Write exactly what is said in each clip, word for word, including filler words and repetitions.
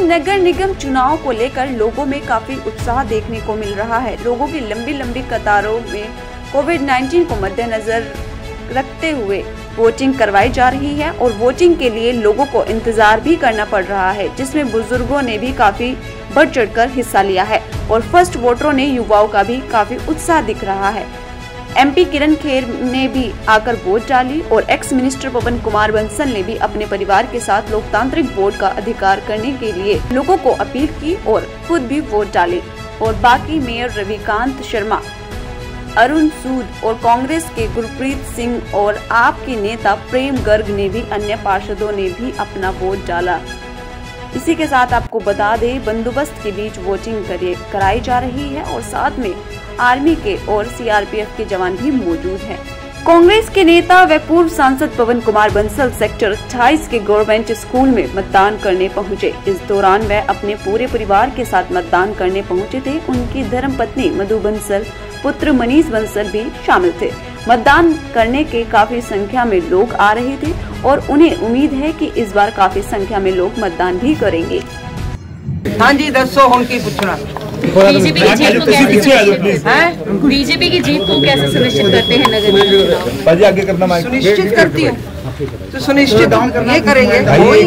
नगर निगम चुनाव को लेकर लोगों में काफी उत्साह देखने को मिल रहा है। लोगों की लंबी लंबी कतारों में कोविड उन्नीस को मद्देनजर रखते हुए वोटिंग करवाई जा रही है और वोटिंग के लिए लोगों को इंतजार भी करना पड़ रहा है, जिसमें बुजुर्गों ने भी काफी बढ़ चढ़कर हिस्सा लिया है और फर्स्ट वोटरों ने युवाओं का भी काफी उत्साह दिख रहा है। एमपी किरण खेर ने भी आकर वोट डाली और एक्स मिनिस्टर पवन कुमार बंसल ने भी अपने परिवार के साथ लोकतांत्रिक वोट का अधिकार करने के लिए लोगों को अपील की और खुद भी वोट डाली। और बाकी मेयर रविकांत शर्मा, अरुण सूद और कांग्रेस के गुरप्रीत सिंह और आप के नेता प्रेम गर्ग ने भी अन्य पार्षदों ने भी अपना वोट डाला। इसी के साथ आपको बता दें, बंदोबस्त के बीच वोटिंग कराई जा रही है और साथ में आर्मी के और सीआरपीएफ के जवान भी मौजूद हैं। कांग्रेस के नेता व पूर्व सांसद पवन कुमार बंसल सेक्टर अट्ठाईस के गवर्नमेंट स्कूल में मतदान करने पहुंचे। इस दौरान वह अपने पूरे परिवार के साथ मतदान करने पहुंचे थे। उनकी धर्मपत्नी मधु बंसल, पुत्र मनीष बंसल भी शामिल थे। मतदान करने के काफी संख्या में लोग आ रहे थे और उन्हें उम्मीद है कि इस बार काफी संख्या में लोग मतदान भी करेंगे। हाँ जी, दसो हुण की पूछना। बीजेपी की जीत को कैसे बीजेपी की जीत को कैसे सुनिश्चित करते हैं नगर निगम? आगे करना सुनिश्चित करती हूँ तो सुनिश्चित ये करेंगे,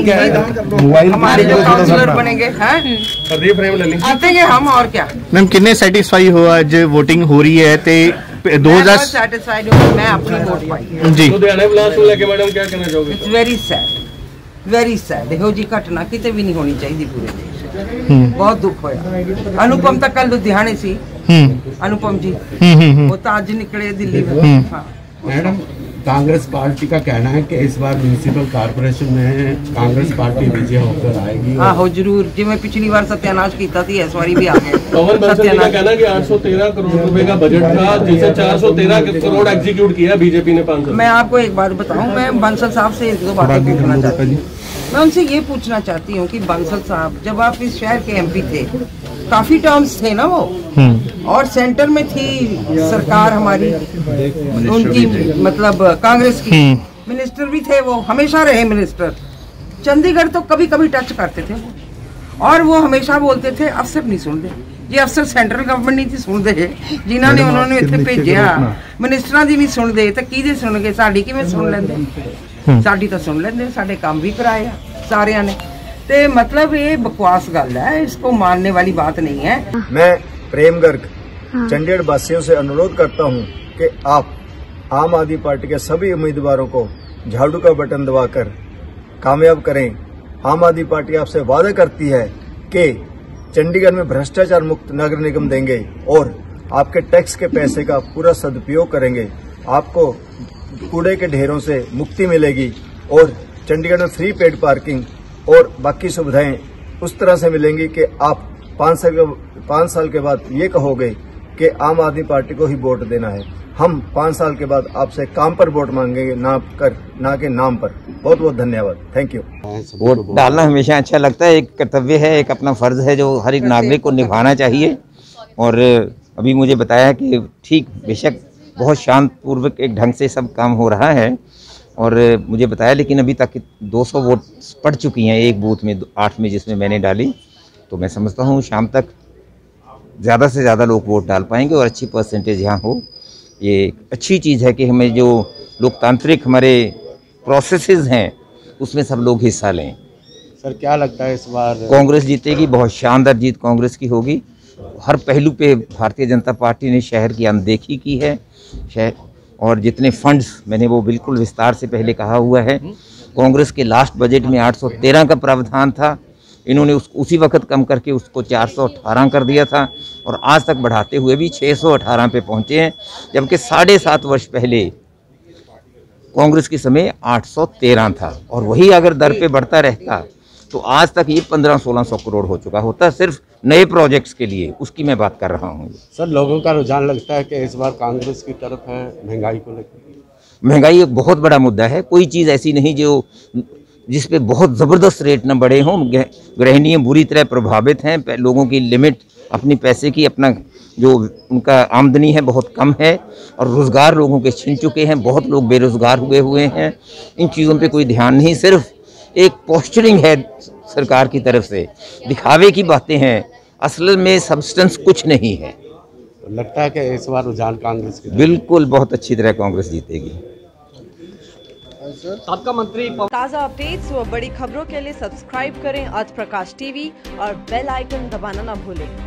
हमारे जो काउंसलर बनेंगे हैं आते हैं हम, और क्या। मैम कितने सेटिस्फाई हो आज वोटिंग हो रही है ते दो हजार सैटिस्फाइड हूँ मैं अपनी वोट पाई जी। मैडम क्या कहना चाहोगे? It's very sad, very sad. देखो जी, घटना कितने भी नहीं होनी चाहिए पूरे देश। बहुत दुख होया। अनुपम तक कल लुधियाने सी, अनुपम जी वो तो आज निकले दिल्ली में। मैडम, कांग्रेस पार्टी का कहना है कि इस बार म्यूनिसिपल कारपोरेशन में कांग्रेस पार्टी विजय होकर आएगी। हाँ हो जरूर, जी मैं पिछली बार सत्यानाश किया थी, इस बार भी आ गए। पवन बंसल जी का कहना है कि आठ सौ तेरह करोड़ रुपए का बजट था, जिसे चार सौ तेरह करोड़ एग्जीक्यूट किया बीजेपी ने। पाँच सौ मैं आपको एक बात बताऊं, मैं बंसल साहब से एक दो बातें पूछना चाहती हूँ। मैं उनसे ये पूछना चाहती हूँ कि बंसल साहब, जब आप इस शहर के एमपी थे, काफी टर्म्स थे ना वो, और सेंटर में थी सरकार हमारी, उनकी मतलब कांग्रेस की, मिनिस्टर भी थे वो, हमेशा रहे मिनिस्टर। चंडीगढ़ तो कभी कभी टच करते थे और वो हमेशा बोलते थे अफसर नहीं सुनते। ये अफसर सेंट्रल गवर्नमेंट नहीं थी सुनते, जिन्होंने उन्होंने इतने भेजा मिनिस्टरां दी नहीं सुनते तो किहदी सुन गए? साडी किवें सुन लेंदे? साडी तो सुन लेंदे, साडे काम भी कराए सारियां ने। ते मतलब ये बकवास गल है, इसको मानने वाली बात नहीं है। मैं प्रेम गर्ग चंडीगढ़ वासियों से अनुरोध करता हूं कि आप आम आदमी पार्टी के सभी उम्मीदवारों को झाड़ू का बटन दबाकर कामयाब करें। आम आदमी पार्टी आपसे वादा करती है कि चंडीगढ़ में भ्रष्टाचार मुक्त नगर निगम देंगे और आपके टैक्स के पैसे का पूरा सदुपयोग करेंगे। आपको कूड़े के ढेरों से मुक्ति मिलेगी और चंडीगढ़ में फ्री पेड पार्किंग और बाकी सुविधाएं उस तरह से मिलेंगी कि आप पाँच साल पाँच साल के बाद ये कहोगे कि आम आदमी पार्टी को ही वोट देना है। हम पाँच साल के बाद आपसे काम पर वोट मांगेंगे, ना कर ना के नाम पर। बहुत बहुत धन्यवाद, थैंक यू। वोट डालना हमेशा अच्छा लगता है, एक कर्तव्य है, एक अपना फर्ज है जो हर एक नागरिक को निभाना चाहिए। और अभी मुझे बताया कि ठीक बेशक बहुत शांतपूर्वक एक ढंग से सब काम हो रहा है और मुझे बताया, लेकिन अभी तक दो सौ वोट पड़ चुकी हैं एक बूथ में, आठ में जिसमें मैंने डाली। तो मैं समझता हूँ शाम तक ज़्यादा से ज़्यादा लोग वोट डाल पाएंगे और अच्छी परसेंटेज यहाँ हो। ये अच्छी चीज़ है कि हमें जो लोकतांत्रिक हमारे प्रोसेसेस हैं उसमें सब लोग हिस्सा लें। सर क्या लगता है इस बार कांग्रेस जीतेगी? बहुत शानदार जीत कांग्रेस की होगी। हर पहलू पे भारतीय जनता पार्टी ने शहर की अनदेखी की है। शहर और जितने फंड्स, मैंने वो बिल्कुल विस्तार से पहले कहा हुआ है। कांग्रेस के लास्ट बजट में आठ सौ तेरह का प्रावधान था, इन्होंने उस उसी वक्त कम करके उसको चार सौ अठारह कर दिया था और आज तक बढ़ाते हुए भी छः सौ अठारह पे पहुँचे हैं, जबकि साढ़े सात वर्ष पहले कांग्रेस के समय आठ सौ तेरह था। और वही अगर दर पे बढ़ता रहता तो आज तक ये पंद्रह सोलह सौ करोड़ हो चुका होता, सिर्फ नए प्रोजेक्ट्स के लिए। उसकी मैं बात कर रहा हूँ। सर लोगों का रुझान लगता है कि इस बार कांग्रेस की तरफ है महंगाई को लेकर। महंगाई एक बहुत बड़ा मुद्दा है। कोई चीज़ ऐसी नहीं जो जिस पे बहुत ज़बरदस्त रेट न बढ़े हों। गृहिणियाँ बुरी तरह प्रभावित हैं। लोगों की लिमिट अपनी पैसे की, अपना जो उनका आमदनी है बहुत कम है और रोज़गार लोगों के छिन चुके हैं। बहुत लोग बेरोज़गार हुए हुए हैं। इन चीज़ों पे कोई ध्यान नहीं, सिर्फ एक पोस्चरिंग है सरकार की तरफ से, दिखावे की बातें हैं, असल में सब्सटेंस कुछ नहीं है। तो लगता है कि इस बार रुझान कांग्रेस की, बिल्कुल बहुत अच्छी तरह कांग्रेस जीतेगी। आपका मंत्री ताज़ा अपडेट्स व बड़ी खबरों के लिए सब्सक्राइब करें आज प्रकाश टीवी और बेल आइकन दबाना न भूलें।